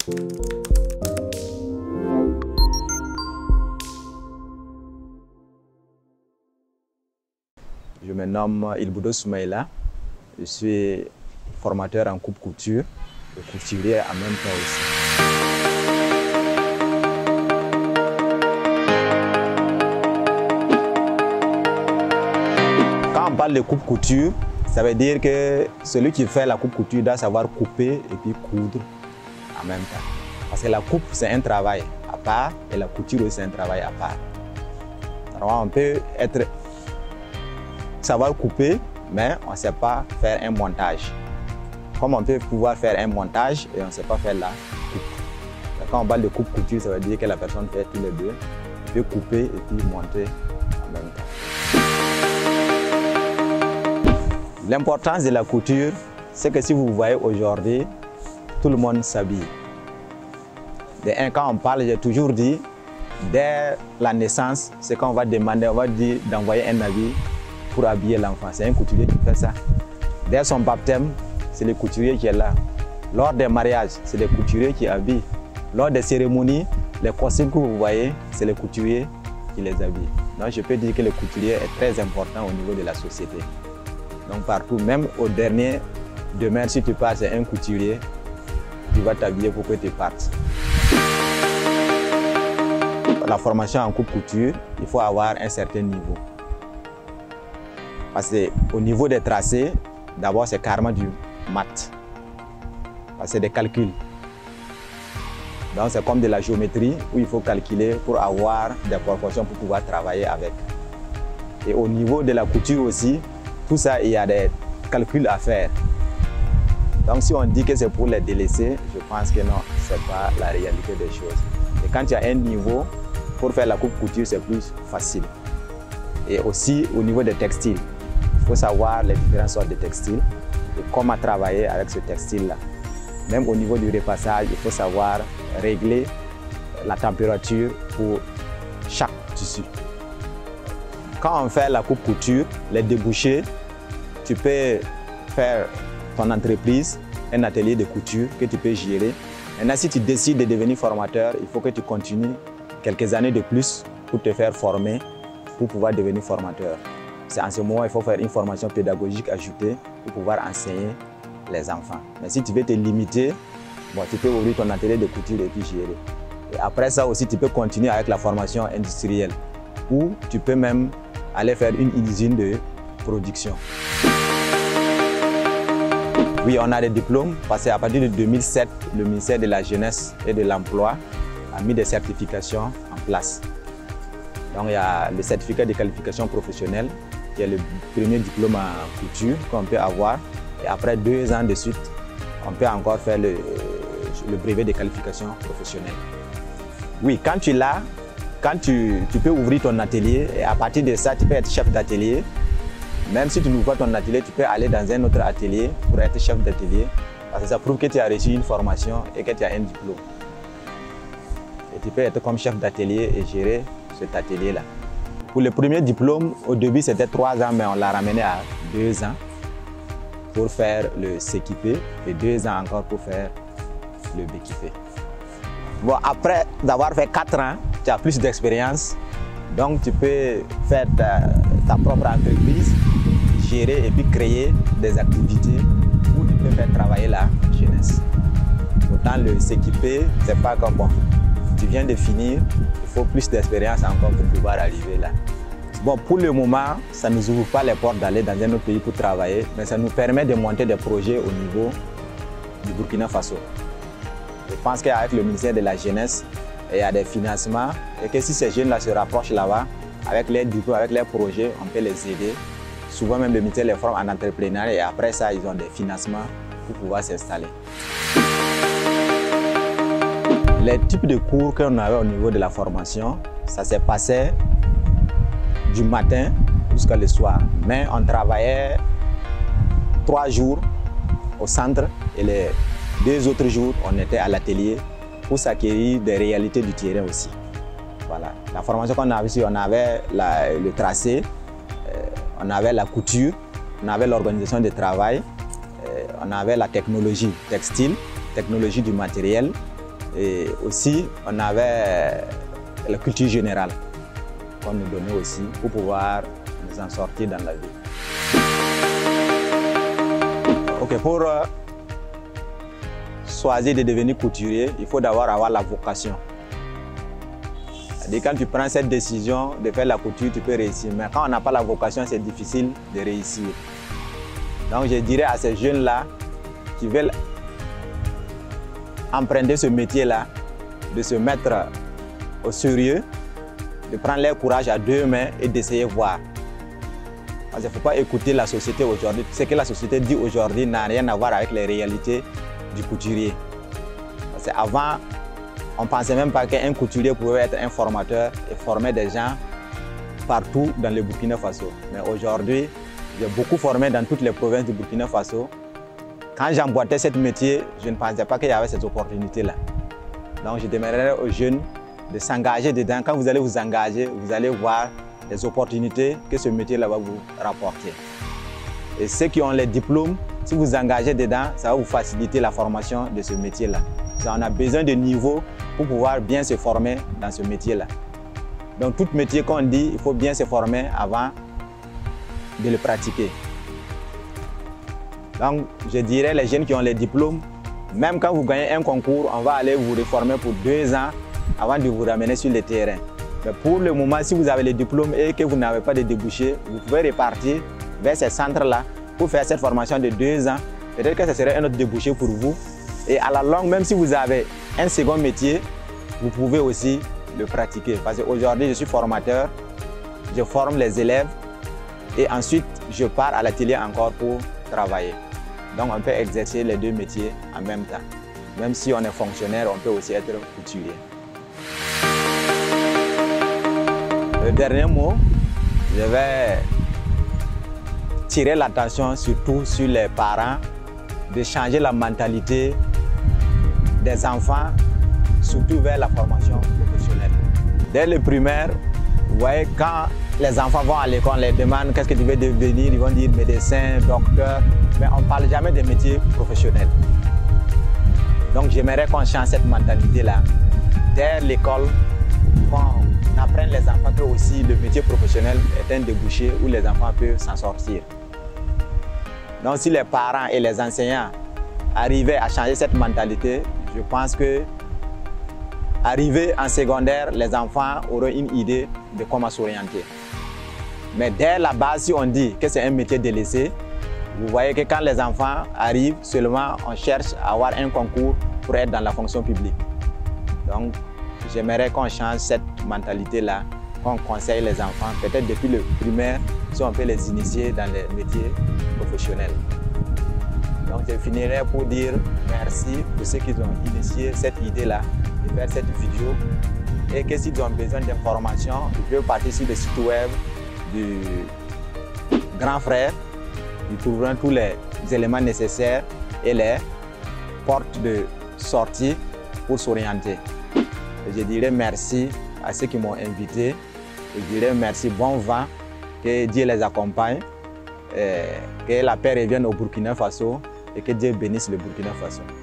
Je me nomme Ilboudo Soumaïla, je suis formateur en coupe couture et couturier en même temps aussi. Quand on parle de coupe couture, ça veut dire que celui qui fait la coupe couture doit savoir couper et puis coudre en même temps. Parce que la coupe, c'est un travail à part et la couture aussi, c'est un travail à part. Alors, on peut savoir couper, mais on ne sait pas faire un montage. Comme on peut pouvoir faire un montage et on ne sait pas faire la coupe. Donc, quand on parle de coupe couture, ça veut dire que la personne fait tous les deux. Il peut couper et puis monter en même temps. L'importance de la couture, c'est que si vous voyez aujourd'hui, tout le monde s'habille. Quand on parle, j'ai toujours dit, dès la naissance, c'est quand on va demander, on va dire d'envoyer un habit pour habiller l'enfant. C'est un couturier qui fait ça. Dès son baptême, c'est le couturier qui est là. Lors des mariages, c'est les couturiers qui habillent. Lors des cérémonies, les costumes que vous voyez, c'est les couturiers qui les habillent. Donc je peux dire que le couturier est très important au niveau de la société. Donc partout, même au dernier, demain, si tu pars, c'est un couturier qui va t'habiller pour que tu partes. La formation en coupe couture, il faut avoir un certain niveau. Parce qu'au niveau des tracés, d'abord c'est carrément du maths. Parce que c'est des calculs. Donc c'est comme de la géométrie où il faut calculer pour avoir des proportions pour pouvoir travailler avec. Et au niveau de la couture aussi, tout ça, il y a des calculs à faire. Donc si on dit que c'est pour les délaisser, je pense que non, ce n'est pas la réalité des choses. Et quand il y a un niveau, pour faire la coupe couture, c'est plus facile. Et aussi au niveau des textiles, il faut savoir les différentes sortes de textiles et comment travailler avec ce textile-là. Même au niveau du repassage, il faut savoir régler la température pour chaque tissu. Quand on fait la coupe couture, les débouchés, tu peux faire ton entreprise, un atelier de couture que tu peux gérer. Maintenant, si tu décides de devenir formateur, il faut que tu continues quelques années de plus pour te faire former, pour pouvoir devenir formateur. C'est en ce moment qu'il faut faire une formation pédagogique ajoutée pour pouvoir enseigner les enfants. Mais si tu veux te limiter, bon, tu peux ouvrir ton atelier de couture et puis gérer. Et après ça aussi, tu peux continuer avec la formation industrielle ou tu peux même aller faire une usine de production. Oui, on a des diplômes parce qu'à partir de 2007, le ministère de la Jeunesse et de l'Emploi a mis des certifications en place. Donc il y a le certificat de qualification professionnelle qui est le premier diplôme en couture qu'on peut avoir. Et après 2 ans de suite, on peut encore faire le brevet de qualification professionnelle. Oui, quand tu l'as, quand tu peux ouvrir ton atelier et à partir de ça, tu peux être chef d'atelier. Même si tu n'ouvres pas ton atelier, tu peux aller dans un autre atelier pour être chef d'atelier. Parce que ça prouve que tu as reçu une formation et que tu as un diplôme. Et tu peux être comme chef d'atelier et gérer cet atelier-là. Pour le premier diplôme, au début c'était 3 ans, mais on l'a ramené à 2 ans pour faire le CQP et 2 ans encore pour faire le BQP. Bon, après d'avoir fait 4 ans, tu as plus d'expérience, donc tu peux faire ta propre entreprise, gérer et puis créer des activités où tu peux faire travailler la jeunesse. Autant le CQP, c'est pas comme bon, tu viens de finir, il faut plus d'expérience encore pour pouvoir arriver là. Bon, pour le moment, ça ne nous ouvre pas les portes d'aller dans un autre pays pour travailler, mais ça nous permet de monter des projets au niveau du Burkina Faso. Je pense qu'avec le ministère de la Jeunesse, il y a des financements et que si ces jeunes-là se rapprochent là-bas, avec leurs diplômes, avec leurs projets, on peut les aider. Souvent même le ministère les forme en entrepreneuriat et après ça, ils ont des financements pour pouvoir s'installer. Les types de cours qu'on avait au niveau de la formation, ça s'est passé du matin jusqu'à le soir. Mais on travaillait 3 jours au centre et les 2 autres jours, on était à l'atelier pour s'acquérir des réalités du terrain aussi. Voilà. La formation qu'on avait ici, on avait le tracé, on avait la couture, on avait l'organisation du travail, on avait la technologie textile, technologie du matériel, Et aussi, on avait la culture générale qu'on nous donnait aussi pour pouvoir nous en sortir dans la vie. Ok, pour choisir de devenir couturier, il faut d'abord avoir la vocation. C'est-à-dire, quand tu prends cette décision de faire la couture, tu peux réussir. Mais quand on n'a pas la vocation, c'est difficile de réussir. Donc je dirais à ces jeunes-là qui veulent emprunter ce métier-là, de se mettre au sérieux, de prendre leur courage à deux mains et d'essayer de voir. Parce qu'il ne faut pas écouter la société aujourd'hui. Ce que la société dit aujourd'hui n'a rien à voir avec les réalités du couturier. Parce qu'avant, on ne pensait même pas qu'un couturier pouvait être un formateur et former des gens partout dans le Burkina Faso. Mais aujourd'hui, j'ai beaucoup formé dans toutes les provinces du Burkina Faso. Quand j'emboîtais ce métier, je ne pensais pas qu'il y avait ces opportunités-là. Donc je demanderais aux jeunes de s'engager dedans. Quand vous allez vous engager, vous allez voir les opportunités que ce métier-là va vous rapporter. Et ceux qui ont les diplômes, si vous engagez dedans, ça va vous faciliter la formation de ce métier-là. On a besoin de niveau pour pouvoir bien se former dans ce métier-là. Donc tout métier qu'on dit, il faut bien se former avant de le pratiquer. Donc je dirais les jeunes qui ont les diplômes, même quand vous gagnez un concours, on va aller vous reformer pour 2 ans avant de vous ramener sur le terrain. Mais pour le moment, si vous avez les diplômes et que vous n'avez pas de débouchés, vous pouvez repartir vers ces centres-là pour faire cette formation de 2 ans. Peut-être que ce serait un autre débouché pour vous. Et à la longue, même si vous avez un second métier, vous pouvez aussi le pratiquer. Parce qu'aujourd'hui, je suis formateur, je forme les élèves et ensuite, je pars à l'atelier encore pour travailler. Donc, on peut exercer les 2 métiers en même temps. Même si on est fonctionnaire, on peut aussi être couturier. Le dernier mot, je vais tirer l'attention surtout sur les parents de changer la mentalité des enfants, surtout vers la formation professionnelle. Dès le primaire, vous voyez, quand les enfants vont à l'école, on les demande qu'est-ce que tu veux devenir, ils vont dire médecin, docteur, mais on ne parle jamais des métiers professionnels. Donc j'aimerais qu'on change cette mentalité-là. Dès l'école, qu'on apprenne les enfants que aussi le métier professionnel est un débouché où les enfants peuvent s'en sortir. Donc si les parents et les enseignants arrivaient à changer cette mentalité, je pense que arrivé en secondaire, les enfants auront une idée de comment s'orienter. Mais dès la base, si on dit que c'est un métier délaissé, vous voyez que quand les enfants arrivent, seulement on cherche à avoir un concours pour être dans la fonction publique. Donc, j'aimerais qu'on change cette mentalité-là, qu'on conseille les enfants, peut-être depuis le primaire, si on peut les initier dans les métiers professionnels. Donc, je finirai pour dire merci pour ceux qui ont initié cette idée-là, de faire cette vidéo. Et que s'ils ont besoin d'informations, ils peuvent partir sur le site web du Grand Frère. Ils trouveront tous les éléments nécessaires et les portes de sortie pour s'orienter. Je dirais merci à ceux qui m'ont invité. Je dirais merci, bon vent, que Dieu les accompagne, que la paix revienne au Burkina Faso et que Dieu bénisse le Burkina Faso.